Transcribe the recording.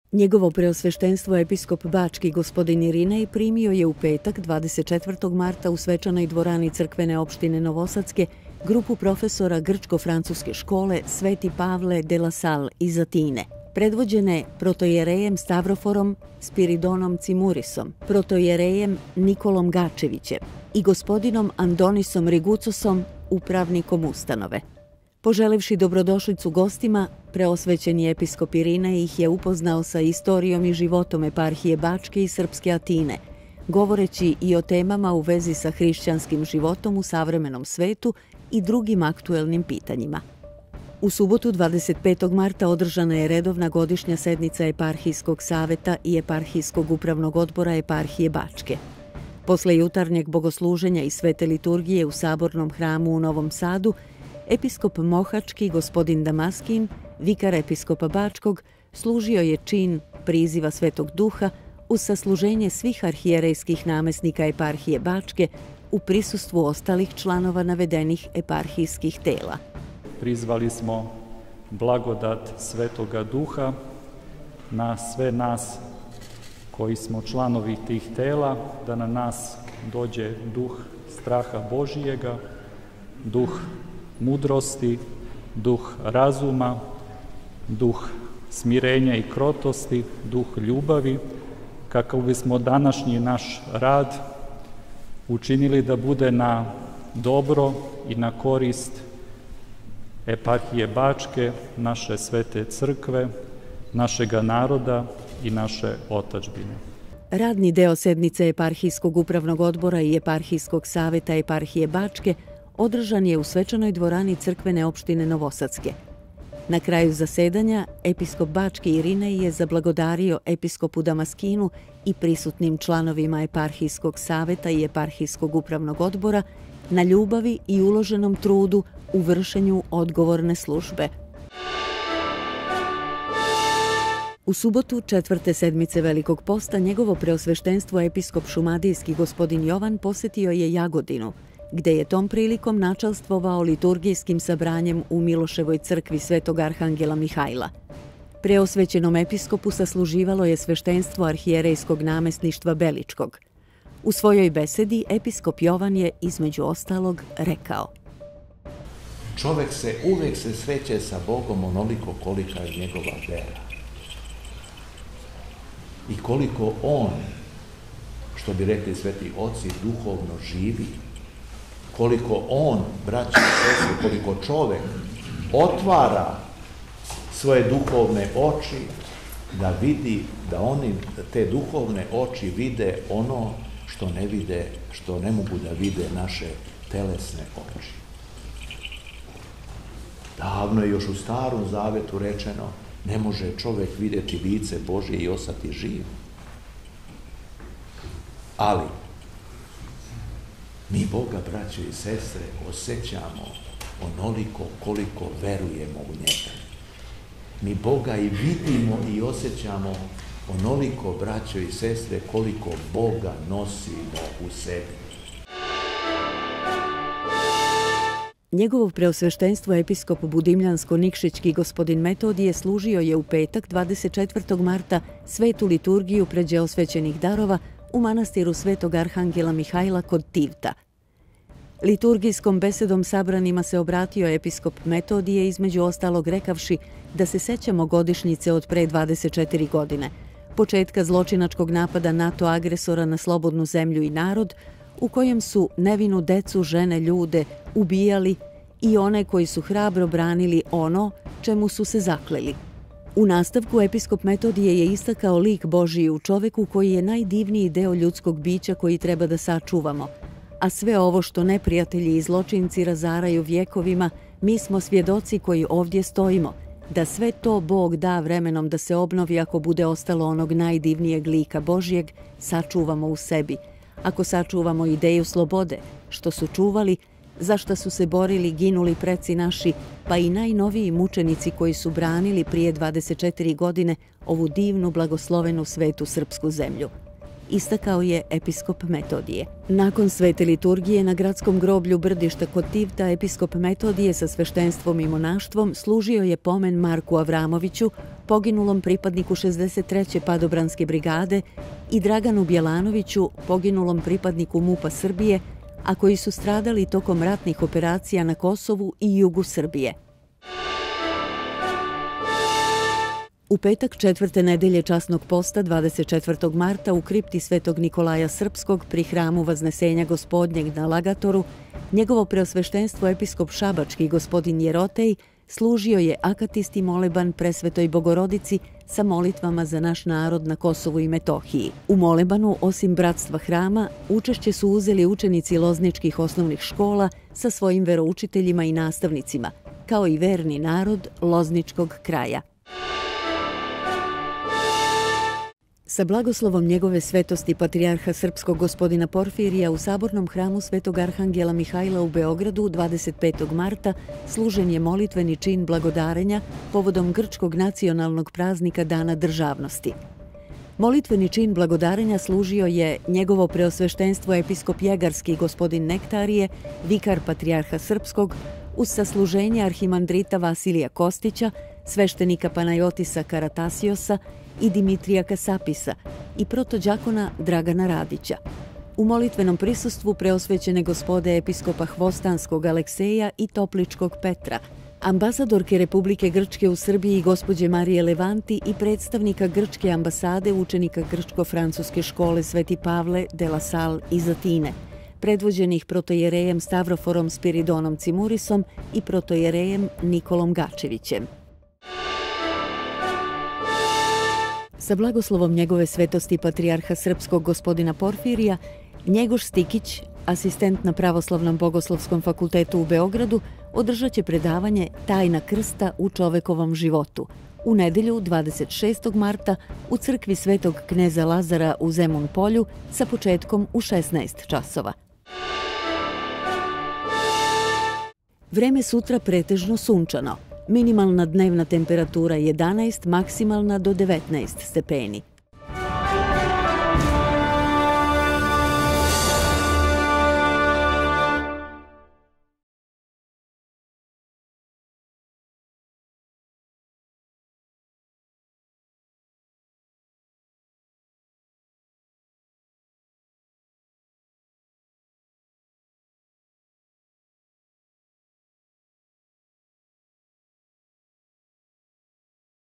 Njegovo preosveštenstvo episkop Bački gospodin Irinej primio je u petak 24. marta u svečanoj dvorani crkvene opštine Novosadske grupu profesora grčko-francuske škole Sveti Pavle de la Salle iz Atine, predvođene protojerejem Stavroforom Spiridonom Cimurisom, protojerejem Nikolom Gačevićem i gospodinom Andonisom Rigucosom, upravnikom ustanove. Poželevši dobrodošlicu gostima, preosvećeni episkop Irinej ih je upoznao sa istorijom i životom eparhije Bačke i srpske Atine, govoreći i o temama u vezi sa hrišćanskim životom u savremenom svetu i drugim aktuelnim pitanjima. U subotu 25. marta održana je redovna godišnja sednica Eparhijskog saveta i Eparhijskog upravnog odbora eparhije Bačke. Posle jutarnjeg bogosluženja i svete liturgije u Sabornom hramu u Novom Sadu, episkop Mohački gospodin Damaskin, vikar episkopa Bačkog, služio je čin priziva Svetog Duha uz sasluženje svih arhijerejskih namesnika eparhije Bačke u prisustvu ostalih članova navedenih eparhijskih tela. Prizvali smo blagodat Svetoga Duha na sve nas koji smo članovi tih tela, da na nas dođe duh straha Božijega, duh mudrosti, duh razuma, duh smirenja i krotosti, duh ljubavi, kako bismo današnji naš rad učinili da bude na dobro i na korist eparhije Bačke, naše svete crkve, našega naroda i naše otadžbine. Radni deo sednice Eparhijskog upravnog odbora i Eparhijskog saveta eparhije Bačke održan je u svečanoj dvorani crkvene opštine Novosadske. Na kraju zasedanja, episkop Bački Irinej je zablagodario episkopu Damaskinu i prisutnim članovima Eparhijskog saveta i Eparhijskog upravnog odbora na ljubavi i uloženom trudu u vršenju odgovorne službe. U subotu, 4. sedmice Velikog posta, njegovo preosveštenstvo episkop šumadijski gospodin Jovan posetio je Jagodinu, gde je tom prilikom načalstvovao liturgijskim sabranjem u Miloševoj crkvi Svetog Arhangela Mihajla. Preosvećenom episkopu sasluživalo je sveštenstvo arhijerejskog namesništva Beličkog. U svojoj besedi episkop Jovan je, između ostalog, rekao: Čovek se uvek sreće sa Bogom onoliko kolika je njegova vera. I koliko on, što bi rekli sveti oci, duhovno živi, koliko on, braći i sestre, koliko čovek otvara svoje duhovne oči da vidi, da te duhovne oči vide ono što ne vide, što ne mogu da vide naše telesne oči. Davno je još u Starom Zavetu rečeno, ne može čovek vidjeti lice Božje i ostati živ. Ali mi Boga, braćo i sestre, osjećamo onoliko koliko verujemo u njega. Mi Boga i vidimo i osjećamo onoliko, braćo i sestre, koliko Boga nosimo u sebi. Njegovo preosveštenstvo episkop Budimljansko-Nikšićki gospodin Metodije služio je u petak 24. marta svetu liturgiju pređe osvećenih darova u manastiru Svetog Arhangela Mihajla kod Tivta. Liturgijskom besedom sabranima se obratio episkop Metodije, između ostalog rekavši da se sećamo godišnjice od pre 24 godine, početka zločinačkog napada NATO agresora na slobodnu zemlju i narod, u kojem su nevinu decu, žene, ljude ubijali i one koji su hrabro branili ono čemu su se zakleli. U nastavku episkop Metodije je istakao lik Božiji u čoveku koji je najdivniji deo ljudskog bića koji treba da sačuvamo, a sve ovo što neprijatelji i zločinci razaraju vjekovima, mi smo svjedoci koji ovdje stojimo, da sve to Bog da vremenom da se obnovi ako bude ostalo onog najdivnijeg lika Božijeg, sačuvamo u sebi. Ako sačuvamo ideju slobode, što su čuvali, za šta su se borili, ginuli preci naši, pa i najnoviji mučenici koji su branili prije 24 godine ovu divnu, blagoslovenu svetu srpsku zemlju. istakao je episkop Metodije. Nakon svete liturgije na gradskom groblju Brdišta kod Tivta, episkop Metodije sa sveštenstvom i monaštvom služio je pomen Marku Avramoviću, poginulom pripadniku 63. padobranske brigade, i Draganu Bjelanoviću, poginulom pripadniku MUP-a Srbije, a koji su stradali tokom ratnih operacija na Kosovu i jugu Srbije. U petak 4. nedelje časnog posta 24. marta u kripti Svetog Nikolaja Srpskog pri hramu Vaznesenja Gospodnjeg na Lagatoru, njegovo preosveštenstvo episkop Šabački gospodin Jerotej služio je akatisti moleban Presvetoj Bogorodici sa molitvama za naš narod na Kosovu i Metohiji. U molebanu, osim bratstva hrama, učešće su uzeli učenici lozničkih osnovnih škola sa svojim veroučiteljima i nastavnicima, kao i verni narod lozničkog kraja. Sa blagoslovom njegove svetosti patrijarha srpskog gospodina Porfirija u sabornom hramu Svetog Arhangela Mihajla u Beogradu 25. marta služen je molitveni čin blagodarenja povodom grčkog nacionalnog praznika Dana državnosti. Molitveni čin blagodarenja služio je njegovo preosveštenstvo episkop Jegarski gospodin Nektarije, vikar patrijarha srpskog, uz sasluženje arhimandrita Vasilija Kostića, sveštenika Panajotisa Karatasiosa i Dimitrija Kasapisa i protođakona Dragana Radića. U molitvenom prisustvu preosvećene gospode episkopa Hvostanskog Alekseja i Topličkog Petra, ambasadorke Republike Grčke u Srbiji gospođe Marije Levanti i predstavnika Grčke ambasade učenika Grčko-francuske škole Sveti Pavle de la Salle iz Atine, predvođenih protojerejem Stavroforom Spiridonom Cimurisom i protojerejem Nikolom Gačevićem. Sa blagoslovom njegove svetosti patrijarha srpskog gospodina Porfirija, Njegoš Stikić, asistent na Pravoslavnom bogoslovskom fakultetu u Beogradu, održat će predavanje Tajna krsta u čovekovom životu u nedelju 26. marta u crkvi Svetog kneza Lazara u Zemun polju sa početkom u 16 časova. Vreme sutra pretežno sunčano. Minimalna dnevna temperatura 11, maksimalna do 19 stepeni.